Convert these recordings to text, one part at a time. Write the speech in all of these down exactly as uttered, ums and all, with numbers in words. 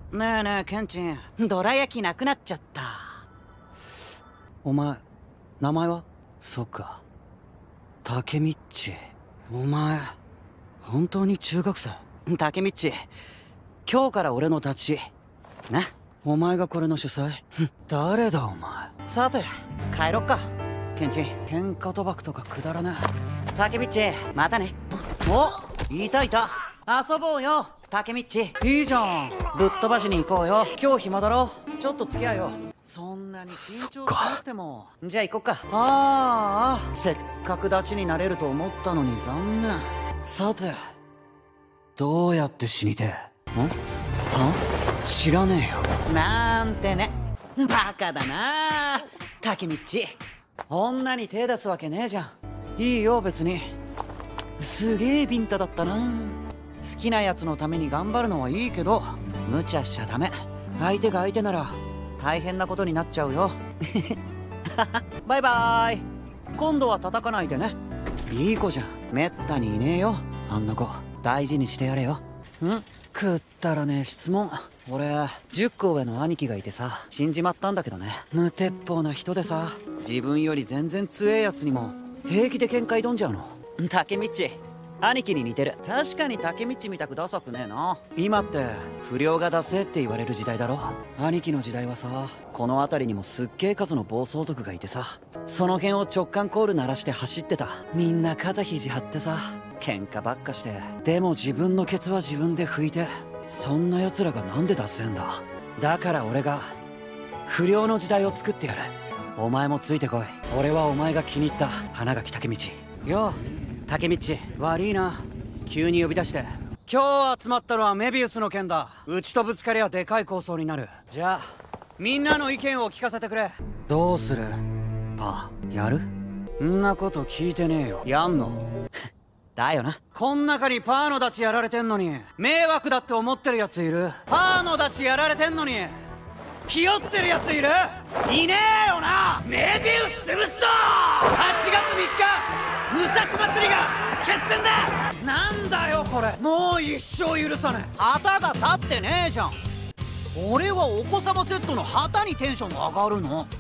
ねえねえケンチン、どら焼きなくなっちゃった。お前名前は？そっか、タケミッチ。お前本当に中学生？タケミッチ、今日から俺の立ちな。お前がこれの主催？誰だお前。さて帰ろっか。ケンチン、喧嘩賭博とかくだらねえ。タケミッチまたね。お、いたいた。遊ぼうよタケミッチ。いいじゃん、ぶっ飛ばしに行こうよ。今日暇だろ、ちょっと付き合いよ。そんなに緊張しなくても。じゃあ行こっか。ああ、せっかくダチになれると思ったのに残念。さてどうやって死にてえ？ん？は？知らねえよ。なんてね、バカだなタケミッチ。女に手出すわけねえじゃん。いいよ別に。すげえビンタだったな。好きなやつのために頑張るのはいいけど無茶しちゃダメ。相手が相手なら大変なことになっちゃうよ。バイバイ。今度は叩かないでね。いい子じゃん、めったにいねえよあんな子。大事にしてやれよ。ん？くったらねえ質問。俺じゅっこ上の兄貴がいてさ、死んじまったんだけどね。無鉄砲な人でさ、自分より全然強えやつにも平気で喧嘩挑んじゃうの。タケミッチ、兄貴に似てる。確かにタケミッチみたくダサくねえな。今って不良がダセって言われる時代だろ。兄貴の時代はさ、この辺りにもすっげえ数の暴走族がいてさ、その辺を直感コール鳴らして走ってた。みんな肩肘張ってさ喧嘩ばっかして、でも自分のケツは自分で拭いて。そんな奴らがなんでダセえんだ。だから俺が不良の時代を作ってやる。お前もついてこい。俺はお前が気に入った花垣タケミチ。ようタケミッチ、悪いな急に呼び出して。今日集まったのはメビウスの件だ。うちとぶつかりゃでかい抗争になる。じゃあみんなの意見を聞かせてくれ。どうするパー？やる？んなこと聞いてねえよ。やんの？だよな。こん中にパーのダチやられてんのに迷惑だって思ってるやついる？パーのダチやられてんのに気負ってるやついる？いねえよな。メビウス潰すぞ。はちがつみっか武蔵祭りが決戦だ。なんだよこれ、もう一生許さねえ。旗が立ってねえじゃん。俺はお子様セットの旗にテンションが上がるの。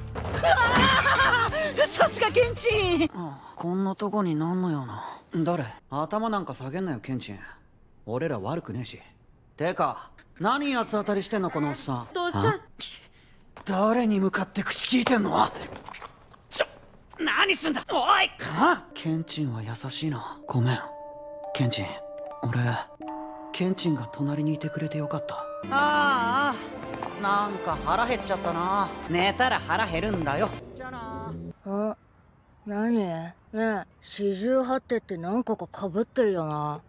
さすがケンチン。こんなとこになんのよな。誰？頭なんか下げんなよケンチン。俺ら悪くねえし。てか何八つ当たりしてんのこのおっさん。 父さん、 誰に向かって口聞いてんの？ちょ、何すんだおい。は？ケンチンは優しいな。ごめんケンチン。俺ケンチンが隣にいてくれてよかった。ああ、なんか腹減っちゃったな。寝たら腹減るんだよ。じゃあな。 あ、何？ねえ、四十八手って何個かかぶってるよな。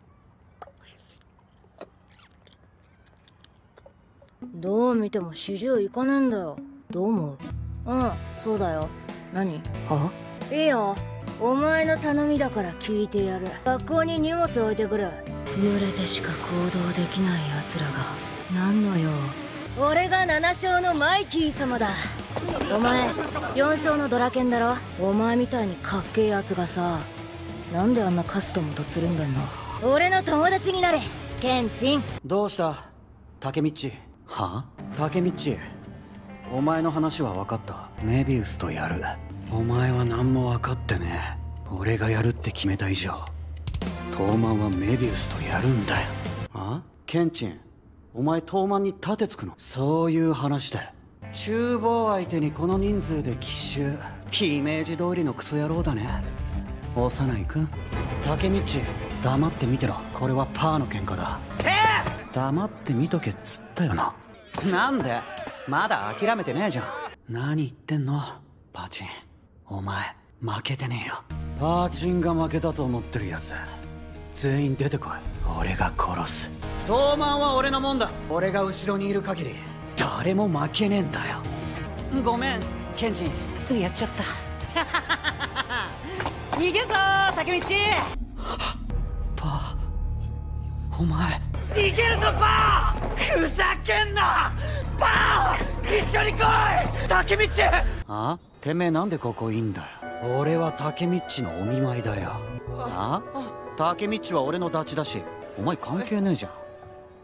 どう見ても四十いかねえんだよ。どう思う？うん、そうだよ。何？は？いいよ。お前の頼みだから聞いてやる。学校に荷物置いてくる。群れてしか行動できない奴らが何の用？俺がなな勝のマイキー様だ。お前よん勝のドラケンだろ。お前みたいにかっけえやつがさ、なんであんなカストもとつるんでんの？俺の友達になれケンチン。 どうしたタケミッチ？は？タケミッチ、お前の話は分かった。メビウスとやる。お前は何も分かってねえ。俺がやるって決めた以上東卍はメビウスとやるんだよ。あ？ケンチン、お前東卍に盾つくの？そういう話で厨房相手にこの人数で奇襲。イメージ通りのクソ野郎だね幼い君。タケミッチ、黙って見てろ。これはパーの喧嘩だ。えー、黙って見とけっつったよな。なんでまだ諦めてねえじゃん。何言ってんのパーチン。お前負けてねえよ。パーチンが負けたと思ってるやつ全員出てこい。俺が殺す。東卍は俺のもんだ。俺が後ろにいる限り誰も負けねえんだよ。ごめんケンチン、やっちゃった。逃げんぞタケミッチ。パー、お前逃げるぞパー。ふざけんなパー。一緒に来いタケミッチ。あ？てめえなんでここいいんだよ。俺はタケミッチのお見舞いだよ。あ？タケミッチは俺のダチだしお前関係ねえじゃん。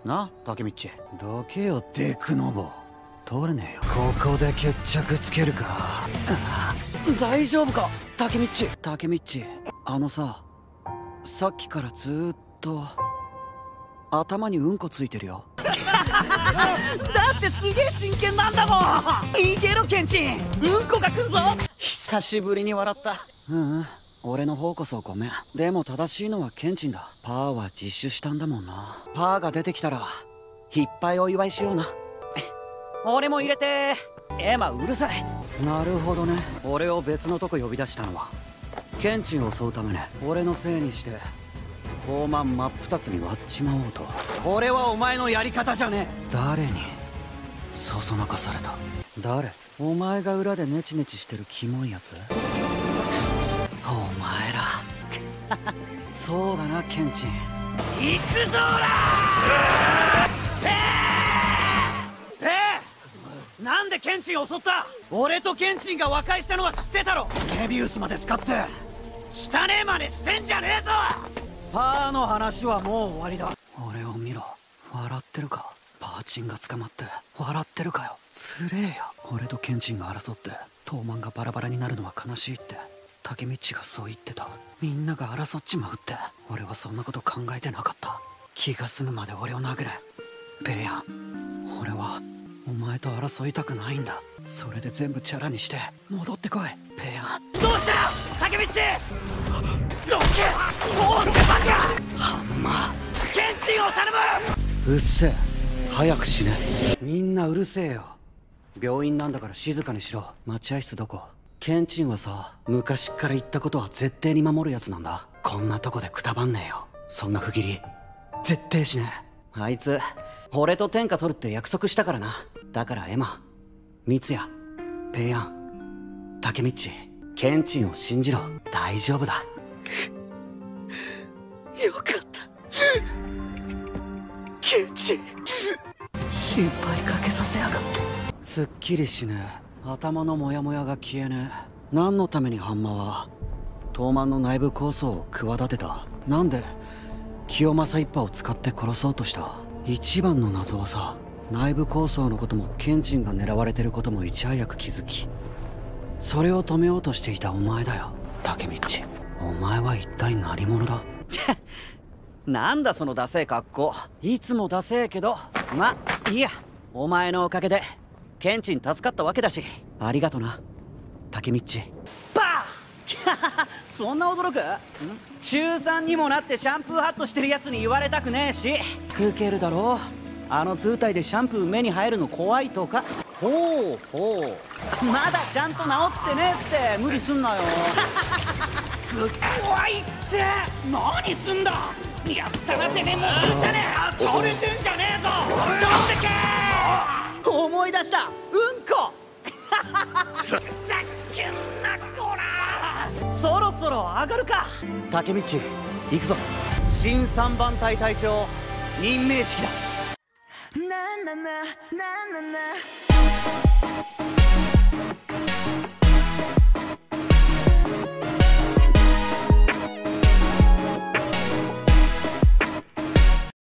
な、タケミッチ。どけよデクノボ。通れねえよ。ここで決着つけるか。大丈夫かタケミッチ。タケミッチ、あのさ、さっきからずーっと頭にうんこついてるよ。だってすげえ真剣なんだもん。いけろケンチン、うんこが来んぞ。久しぶりに笑った。うんうん、俺の方こそごめん。でも正しいのはケンチンだ。パーは自首したんだもんな。パーが出てきたらいっぱいお祝いしような。俺も入れて。エマうるさい。なるほどね。俺を別のとこ呼び出したのはケンチンを襲うためね。俺のせいにして東卍真っ二つに割っちまおうと。これはお前のやり方じゃねえ。誰にそそのかされた。誰？お前が裏でネチネチしてるキモいやつ？お前らそうだなケンチン。行くぞーらー。ええなんでケンチンを襲った？俺とケンチンが和解したのは知ってたろ。メビウスまで使って汚ねえ真似してんじゃねえぞ。パーの話はもう終わりだ。俺を見ろ、笑ってるか。パーチンが捕まって笑ってるかよ。つれえよ。俺とケンチンが争って東卍がバラバラになるのは悲しいってタケミッチがそう言ってた。みんなが争っちまうって。俺はそんなこと考えてなかった。気が済むまで俺を殴れペヤン。俺はお前と争いたくないんだ。それで全部チャラにして戻ってこいペヤン。どうしたよタケミッチ。どけもうってバカ。ハンマーケンチンを頼む。うっせえ早く死ね。みんなうるせえよ。病院なんだから静かにしろ。待合室どこ？ケンチンはさ、昔っから言ったことは絶対に守るやつなんだ。こんなとこでくたばんねえよ。そんな不義理絶対しねえ。あいつ俺と天下取るって約束したからな。だからエマ、ミツヤ、ペイヤン、タケミッチ、ケンチンを信じろ。大丈夫だ。よかったケンチン。心配かけさせやがって。すっきりしねえ。頭のモヤモヤが消えねえ。何のためにハンマは東卍の内部構想を企てた？なんで清正一派を使って殺そうとした？一番の謎はさ、内部構想のこともケンチンが狙われてることもいち早く気づき、それを止めようとしていたお前だよタケミッチ。お前は一体何者だ？なんだそのダセえ格好。いつもダセえけどまいいや。お前のおかげでケンチン助かったわけだし、ありがとなタケミッチ。バーそんな驚く？中さんにもなってシャンプーハットしてるやつに言われたくねえし。ウケるだろあの図体でシャンプー目に入るの怖いとか。ほうほうまだちゃんと治ってねえって無理すんなよ。すっ怖いって。何すんだ。やったなてめえ。もうだね倒れてんじゃねえぞ。どうしてけ。思い出したうんこ。ふざけんなこら。そろそろ上がるか。タケミッチ行くぞ。新三番隊隊長任命式だ。なななななな